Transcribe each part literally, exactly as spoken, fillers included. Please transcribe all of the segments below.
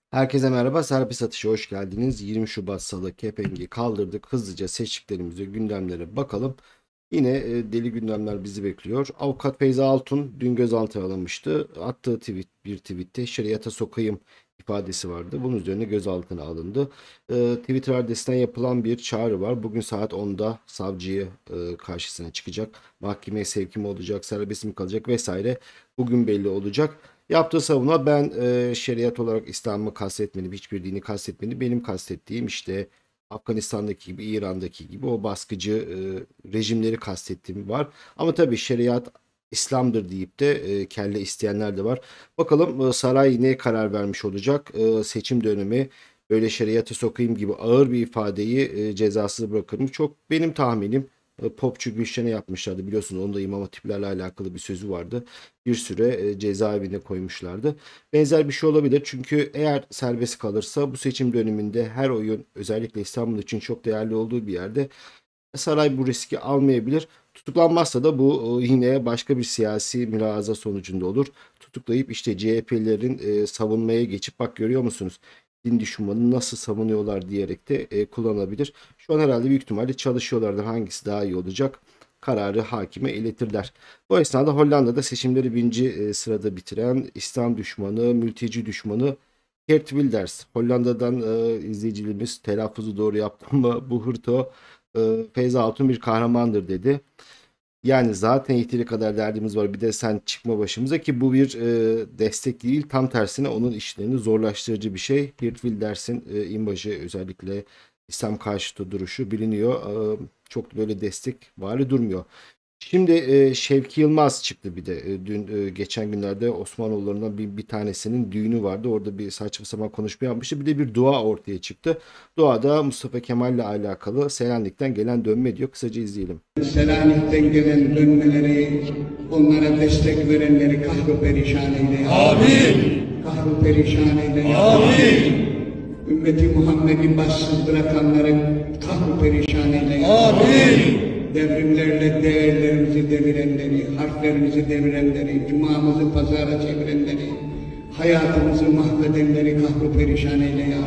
Herkese merhaba, serbest atışa hoş geldiniz. yirmi Şubat Salı kepengi kaldırdık. Hızlıca seçtiklerimize, gündemlere bakalım. Yine e, deli gündemler bizi bekliyor. Avukat Feyza Altun dün gözaltına alınmıştı. Attığı tweet, bir tweette şeriata sokayım ifadesi vardı. Bunun üzerine gözaltına alındı. E, Twitter adresinden yapılan bir çağrı var. Bugün saat onda savcıya e, karşısına çıkacak. Mahkemeye sevki mi olacak, serbest mi kalacak vesaire. Bugün belli olacak. Yaptığı savunma ben e, şeriat olarak İslam'ı kastetmedim, hiçbir dini kastetmedim. Benim kastettiğim işte Afganistan'daki gibi, İran'daki gibi o baskıcı e, rejimleri kastettiğim var. Ama tabii şeriat İslam'dır deyip de e, kelle isteyenler de var. Bakalım e, saray ne karar vermiş olacak? E, seçim dönemi böyle şeriatı sokayım gibi ağır bir ifadeyi e, cezasız bırakır mı? Çok benim tahminim e, Popçu Gülşen'e yapmışlardı. Biliyorsun onun da İmam Hatiplerle alakalı bir sözü vardı. Bir süre e, cezaevine koymuşlardı. Benzer bir şey olabilir. Çünkü eğer serbest kalırsa bu seçim döneminde her oyun özellikle İstanbul için çok değerli olduğu bir yerde saray bu riski almayabilir. Tutuklanmazsa da bu e, yine başka bir siyasi mülahaza sonucunda olur. Tutuklayıp işte C H P'lilerin e, savunmaya geçip bak görüyor musunuz din düşmanını nasıl savunuyorlar diyerek de e, kullanabilir. Şu an herhalde büyük ihtimalle çalışıyorlardır. Hangisi daha iyi olacak? Kararı hakime iletirler. Bu esnada Hollanda'da seçimleri birinci e, sırada bitiren İslam düşmanı, mülteci düşmanı Geert Wilders. Hollanda'dan e, izleyicilerimiz telaffuzu doğru yaptım mı? Bu hırto e, Feyza Altun bir kahramandır dedi. Yani zaten yeteri kadar derdimiz var. Bir de sen çıkma başımıza ki bu bir e, destek değil. Tam tersine onun işlerini zorlaştırıcı bir şey. Geert Wilders'in e, imajı özellikle İslam karşıtı duruşu biliniyor. E, çok böyle destek vari durmuyor. Şimdi e, Şevki Yılmaz çıktı bir de. E, dün e, geçen günlerde Osmanoğullarından bir, bir tanesinin düğünü vardı. Orada bir saçma sapan konuşma yapmıştı. Bir de bir dua ortaya çıktı. Duada Mustafa Kemal'le alakalı Selanik'ten gelen dönme diyor. Kısaca izleyelim. Selanik'ten gelen dönmeleri, onlara destek verenleri kahru perişan eyle ya. Amin. Kahru perişan eyle ya. Amin. Ümmeti Muhammed'i başsız bırakanları kahru perişan eyle ya. Amin. Devrimlerle değerlerimizi devirenleri, harflerimizi devirenleri, cumamızı pazara çevirenleri, hayatımızı mahvedenleri kahru perişan eyle ya.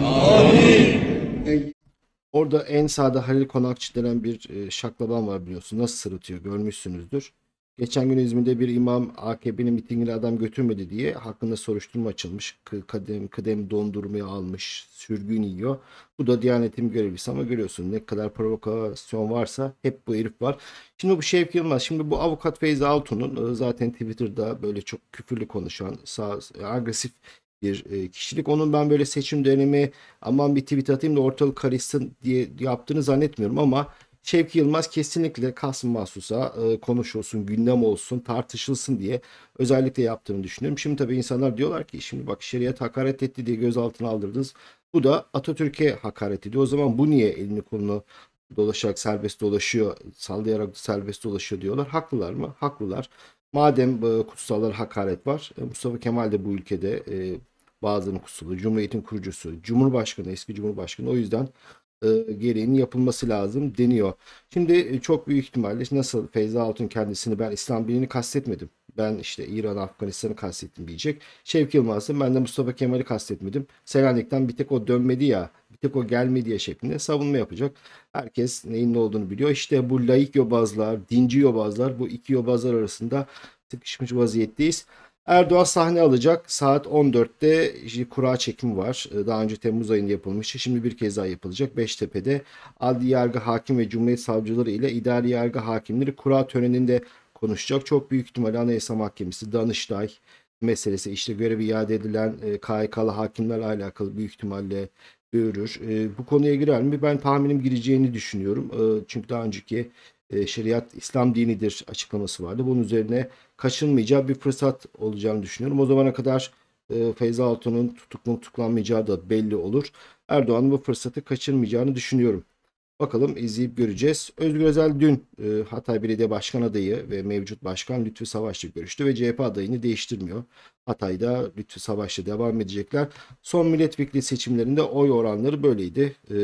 Amin. Orada en sağda Halil Konakçı denen bir e, şaklaban var biliyorsun. Nasıl sırıtıyor görmüşsünüzdür. Geçen gün İzmir'de bir imam A K P'nin mitingine adam götürmedi diye hakkında soruşturma açılmış. K- Kadem, kadem dondurmaya almış, sürgün yiyor. Bu da Diyanet'in görevlisi ama görüyorsun ne kadar provokasyon varsa hep bu herif var. Şimdi bu Şevki Yılmaz, şimdi bu avukat Feyza Altun'un e, zaten Twitter'da böyle çok küfürlü konuşan, sağ, agresif bir e, kişilik. Onun ben böyle seçim dönemi aman bir tweet atayım da ortalık karışsın diye yaptığını zannetmiyorum ama Şevki Yılmaz kesinlikle Kasım Mahsus'a e, konuşulsun, gündem olsun, tartışılsın diye özellikle yaptığını düşünüyorum. Şimdi tabii insanlar diyorlar ki şimdi bak şeriat hakaret etti diye gözaltına aldırdınız. Bu da Atatürk'e hakaret ediyor. O zaman bu niye elini kolunu dolaşarak serbest dolaşıyor, sallayarak serbest dolaşıyor diyorlar. Haklılar mı? Haklılar. Madem e, kutsallara hakaret var, e, Mustafa Kemal de bu ülkede e, bazılarının kutsalı, Cumhuriyet'in kurucusu, Cumhurbaşkanı, eski Cumhurbaşkanı. O yüzden e, gereğinin yapılması lazım deniyor. Şimdi e, çok büyük ihtimalle nasıl Feyza Altun kendisini ben İslam dinini kastetmedim. Ben işte İran, Afganistan'ı kastettim diyecek. Şevki Yılmaz'ın ben de Mustafa Kemal'i kastetmedim. Selanik'ten bir tek o dönmedi ya, bir tek o gelmedi ya şeklinde savunma yapacak. Herkes neyin ne olduğunu biliyor. İşte bu laik yobazlar, dinci yobazlar, bu iki yobazlar arasında sıkışmış vaziyetteyiz. Erdoğan sahne alacak. Saat on dörtte işte kura çekimi var. Ee, Daha önce Temmuz ayında yapılmıştı. Şimdi bir kez daha yapılacak. Beştepe'de Adli Yargı Hakim ve Cumhuriyet Savcıları ile İdari Yargı Hakimleri kura töreninde konuşacak. Çok büyük ihtimalle Anayasa Mahkemesi, Danıştay meselesi işte görev iade edilen e, K H K'lı hakimlerle alakalı büyük ihtimalle görür. E, bu konuya girer mi? Ben tahminim gireceğini düşünüyorum. E, çünkü daha önceki e, şeriat İslam dinidir açıklaması vardı. Bunun üzerine kaçınmayacağı bir fırsat olacağını düşünüyorum. O zamana kadar e, Feyza Altun'un tutuklanıp tutuklanmayacağı da belli olur. Erdoğan'ın bu fırsatı kaçırmayacağını düşünüyorum. Bakalım izleyip göreceğiz. Özgür Özel dün e, Hatay Belediye Başkan adayı ve mevcut başkan Lütfü Savaş'la görüştü ve C H P adayını değiştirmiyor. Hatay'da Lütfü Savaş'la devam edecekler. Son milletvekili seçimlerinde oy oranları böyleydi. E,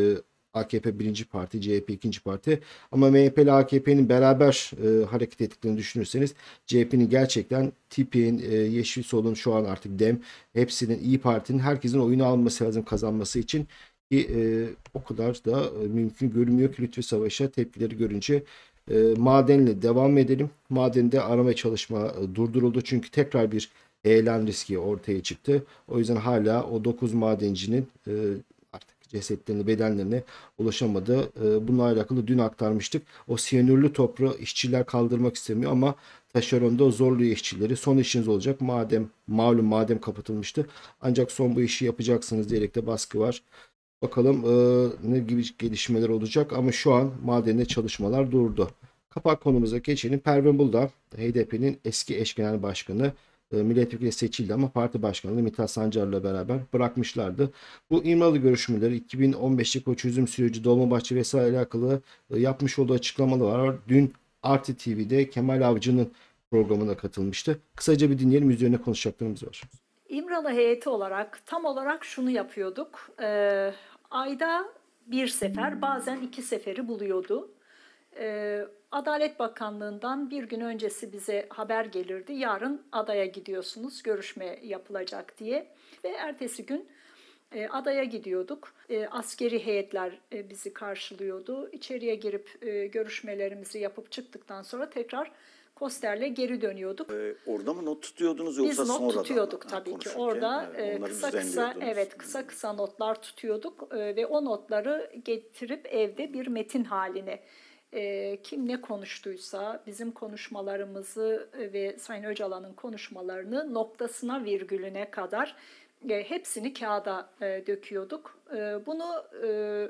A K P birinci parti, C H P ikinci parti. Ama M H P ile A K P'nin beraber e, hareket ettiklerini düşünürseniz C H P'nin gerçekten tipin, e, Yeşil Sol'un, şu an artık Dem, hepsinin, İyi Parti'nin, herkesin oyunu alması lazım kazanması için ki e, o kadar da e, mümkün görünmüyor ki Lütfü Savaş'a tepkileri görünce. E, madenle devam edelim. Madende arama çalışma e, durduruldu çünkü tekrar bir heyelan riski ortaya çıktı. O yüzden hala o dokuz madencinin e, artık cesetlerine, bedenlerine ulaşamadı. E, bununla alakalı dün aktarmıştık. O siyanürlü toprağı işçiler kaldırmak istemiyor ama taşeronda o zorluyor işçileri. Son işiniz olacak. Madem malum madem kapatılmıştı. Ancak son bu işi yapacaksınız diyerek de baskı var. Bakalım e, ne gibi gelişmeler olacak ama şu an madende çalışmalar durdu. Kapak konumuza geçelim. Pervin Buldan, H D P'nin eski eş genel başkanı, e, milletvekili seçildi ama parti başkanlığı Mithat Sancar'la beraber bırakmışlardı. Bu İmralı görüşmeleri iki bin on beşteki o çözüm süreci, Dolmabahçe vesaire alakalı e, yapmış olduğu açıklamalar var. Dün Artı T V'de Kemal Avcı'nın programına katılmıştı. Kısaca bir dinleyelim, üzerine konuşacaklarımız var. İmralı heyeti olarak tam olarak şunu yapıyorduk. Ee, ayda bir sefer, bazen iki seferi buluyordu. Ee, Adalet Bakanlığı'ndan bir gün öncesi bize haber gelirdi. Yarın adaya gidiyorsunuz, görüşme yapılacak diye. Ve ertesi gün e, adaya gidiyorduk. E, askeri heyetler e, bizi karşılıyordu. İçeriye girip e, görüşmelerimizi yapıp çıktıktan sonra tekrar Koster'le geri dönüyorduk. Ee, orada mı not tutuyordunuz yoksa Biz not sonradan tutuyorduk mı? tabii Ha, ki. Orada evet, e, kısa kısa evet kısa kısa notlar tutuyorduk e, ve o notları getirip evde bir metin haline e, kim ne konuştuysa bizim konuşmalarımızı e, ve Sayın Öcalan'ın konuşmalarını noktasına virgülüne kadar e, hepsini kağıda e, döküyorduk. E, bunu e,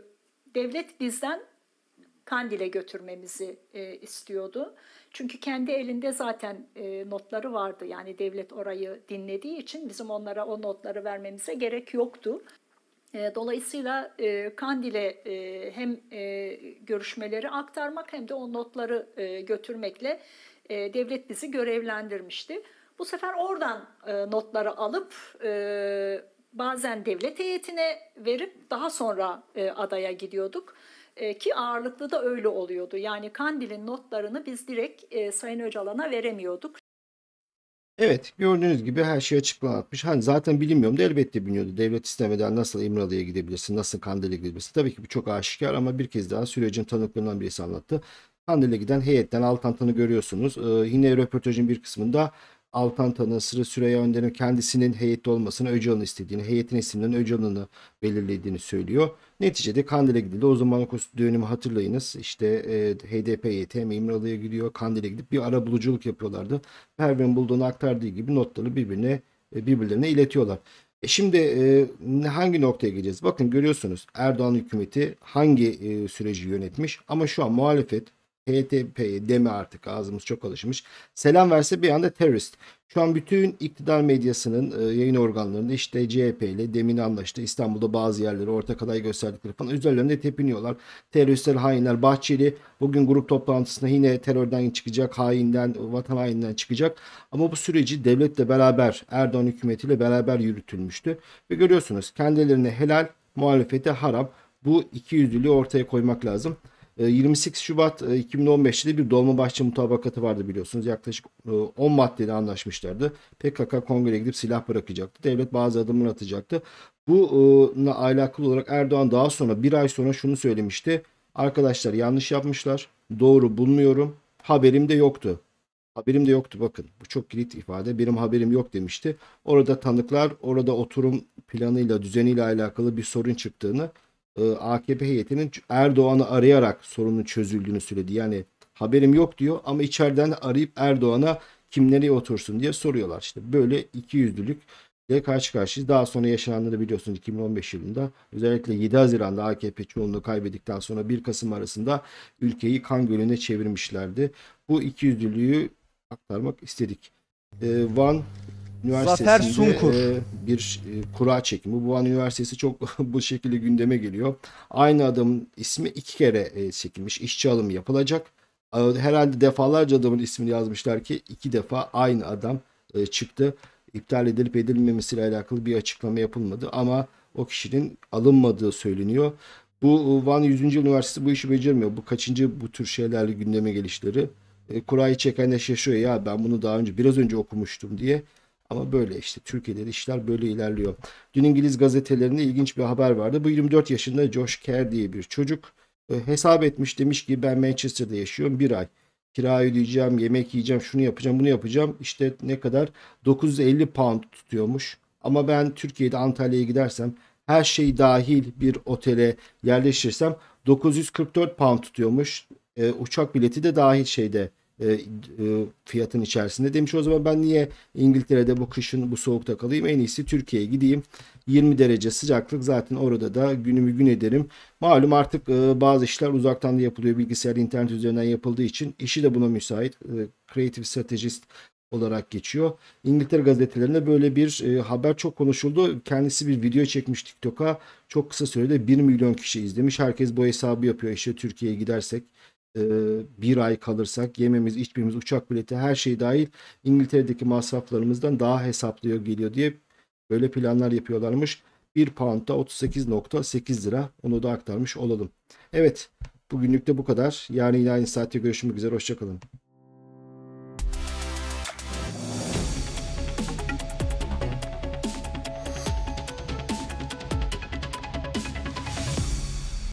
devlet bizden Kandil'e götürmemizi e, istiyordu. Çünkü kendi elinde zaten e, notları vardı. Yani devlet orayı dinlediği için bizim onlara o notları vermemize gerek yoktu. E, dolayısıyla e, Kandil'e e, hem e, görüşmeleri aktarmak hem de o notları e, götürmekle e, devlet bizi görevlendirmişti. Bu sefer oradan e, notları alıp e, bazen devlet heyetine verip daha sonra e, adaya gidiyorduk. Ki ağırlıklı da öyle oluyordu. Yani Kandil'in notlarını biz direkt e, Sayın Öcalan'a veremiyorduk. Evet, gördüğünüz gibi her şey açıklanmış. Hani zaten bilinmiyorum da elbette biliniyordu. Devlet istemeden nasıl İmralı'ya gidebilirsin, nasıl Kandil'e gidebilirsin. Tabii ki bu çok aşikar ama bir kez daha sürecin tanıklarından birisi anlattı. Kandil'e giden heyetten Altantan'ı görüyorsunuz. Ee, yine röportajın bir kısmında Altantan'ın, Sırrı Süreyya Önder'in kendisinin heyette olmasını, Öcalan'ı istediğini, heyetin isimlerinin Öcalan'ı belirlediğini söylüyor. Neticede Kandil'e gidildi. O zaman o dönemi hatırlayınız. İşte e, H D P heyeti hem İmralı'ya gidiyor, Kandil'e gidip bir arabuluculuk yapıyorlardı. Pervin Buldan'ın aktardığı gibi notları birbirine e, birbirlerine iletiyorlar. E şimdi e, hangi noktaya geleceğiz? Bakın görüyorsunuz Erdoğan hükümeti hangi e, süreci yönetmiş ama şu an muhalefet H D P'ye deme artık ağzımız çok alışmış. Selam verse bir anda terörist. Şu an bütün iktidar medyasının e, yayın organlarında işte C H P ile demin anlaştı. İstanbul'da bazı yerleri ortak aday gösterdikleri falan üzerlerinde tepiniyorlar. Teröristler, hainler. Bahçeli bugün grup toplantısında yine terörden çıkacak, hainden, vatan haininden çıkacak. Ama bu süreci devletle beraber, Erdoğan hükümetiyle beraber yürütülmüştü. Ve görüyorsunuz kendilerine helal, muhalefete haram. Bu ikiyüzlülüğü ortaya koymak lazım. yirmi sekiz Şubat iki bin on beş'te bir Dolmabahçe mutabakatı vardı biliyorsunuz. Yaklaşık on maddede anlaşmışlardı. P K K kongreye gidip silah bırakacaktı. Devlet bazı adımlar atacaktı. Bununla alakalı olarak Erdoğan daha sonra bir ay sonra şunu söylemişti. Arkadaşlar yanlış yapmışlar. Doğru bulmuyorum. Haberim de yoktu. Haberim de yoktu bakın. Bu çok kilit ifade. Benim haberim yok demişti. Orada tanıklar, orada oturum planıyla, düzeniyle alakalı bir sorun çıktığını, A K P heyetinin Erdoğan'ı arayarak sorunun çözüldüğünü söyledi. Yani haberim yok diyor ama içeriden arayıp Erdoğan'a kim nereye otursun diye soruyorlar. İşte böyle ikiyüzlülükle karşı karşıyayız. Daha sonra yaşananları biliyorsunuz iki bin on beş yılında özellikle yedi Haziran'da A K P çoğunluğu kaybettikten sonra bir Kasım arasında ülkeyi kan gölüne çevirmişlerdi. Bu ikiyüzlülüğü aktarmak istedik. Van Üniversitesi'nde e, bir e, kura çekimi. Bu Van Üniversitesi çok bu şekilde gündeme geliyor. Aynı adamın ismi iki kere e, çekilmiş. İşçi alımı yapılacak. E, herhalde defalarca adamın ismini yazmışlar ki iki defa aynı adam e, çıktı. İptal edilip edilmemesiyle alakalı bir açıklama yapılmadı ama o kişinin alınmadığı söyleniyor. Bu Van yüzüncü. Yıl Üniversitesi bu işi becermiyor. Bu kaçıncı bu tür şeylerle gündeme gelişleri. E, kurayı çeken de şaşıyor, ya ben bunu daha önce biraz önce okumuştum diye. Ama böyle işte Türkiye'de de işler böyle ilerliyor. Dün İngiliz gazetelerinde ilginç bir haber vardı. Bu yirmi dört yaşında Josh Kerr diye bir çocuk e, hesap etmiş, demiş ki ben Manchester'da yaşıyorum bir ay. Kira ödeyeceğim, yemek yiyeceğim, şunu yapacağım, bunu yapacağım. İşte ne kadar? dokuz yüz elli pound tutuyormuş. Ama ben Türkiye'de Antalya'ya gidersem her şey dahil bir otele yerleşirsem dokuz yüz kırk dört pound tutuyormuş. E, uçak bileti de dahil şeyde e, e, fiyatın içerisinde. Demiş o zaman ben niye İngiltere'de bu kışın bu soğukta kalayım? En iyisi Türkiye'ye gideyim. yirmi derece sıcaklık, zaten orada da günümü gün ederim. Malum artık e, bazı işler uzaktan da yapılıyor. Bilgisayar, internet üzerinden yapıldığı için işi de buna müsait. E, Creative Strategist olarak geçiyor. İngiltere gazetelerinde böyle bir e, haber çok konuşuldu. Kendisi bir video çekmiş TikTok'a. Çok kısa sürede bir milyon kişi izlemiş. Herkes bu hesabı yapıyor. İşte Türkiye'ye gidersek e, bir ay kalırsak yememiz, içmemiz, uçak bileti her şey dahil İngiltere'deki masraflarımızdan daha hesaplıyor geliyor diye böyle planlar yapıyorlarmış. bir pound da otuz sekiz nokta sekiz lira. Onu da aktarmış olalım. Evet, bugünlük de bu kadar. Yarın yine aynı saatte görüşmek üzere. Hoşçakalın.